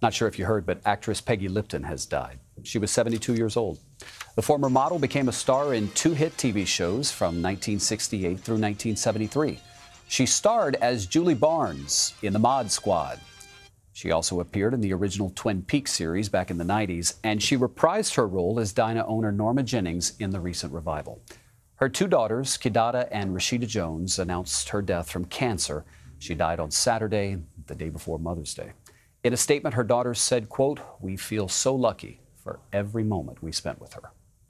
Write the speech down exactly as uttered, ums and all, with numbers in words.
Not sure if you heard, but actress Peggy Lipton has died. She was seventy-two years old. The former model became a star in two hit T V shows from nineteen sixty-eight through nineteen seventy-three. She starred as Julie Barnes in The Mod Squad. She also appeared in the original Twin Peaks series back in the nineties, and she reprised her role as Dinah owner Norma Jennings in the recent revival. Her two daughters, Kidada and Rashida Jones, announced her death from cancer. She died on Saturday, the day before Mother's Day. In a statement, her daughters said, quote, "We feel so lucky for every moment we spent with her."